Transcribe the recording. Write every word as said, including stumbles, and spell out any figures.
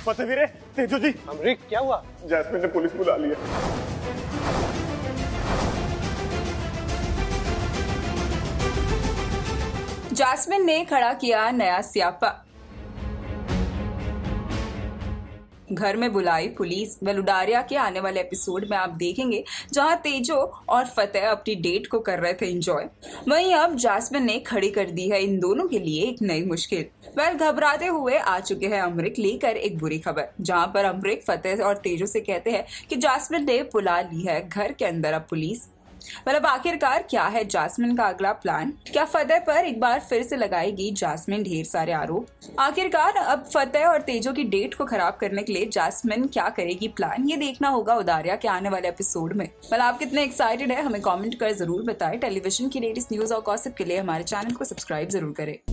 फतेह वीरे, तेजो जी। अमरीक क्या हुआ? जैस्मिन ने पुलिस बुला लिया। जैस्मिन ने खड़ा किया नया स्यापा। घर में बुलाई पुलिस। वेलुडारिया के आने वाले एपिसोड में आप देखेंगे जहां तेजो और फतेह अपनी डेट को कर रहे थे एंजॉय, वहीं अब जैस्मिन ने खड़ी कर दी है इन दोनों के लिए एक नई मुश्किल। वेल घबराते हुए आ चुके हैं अमरीक लेकर एक बुरी खबर, जहां पर अमरीक फतेह और तेजो से कहते हैं कि जैस्मिन ने बुला ली है घर के अंदर अब पुलिस। मतलब आखिरकार क्या है जैस्मिन का अगला प्लान? क्या फतेह पर एक बार फिर से लगाएगी जैस्मिन ढेर सारे आरोप? आखिरकार अब फतेह और तेजो की डेट को खराब करने के लिए जैस्मिन क्या करेगी प्लान? ये देखना होगा उदारिया के आने वाले एपिसोड में। मतलब आप कितने एक्साइटेड है हमें कमेंट कर जरूर बताएं। टेलीविजन की लेटेस्ट न्यूज और गॉसिप के लिए हमारे चैनल को सब्सक्राइब जरूर करें।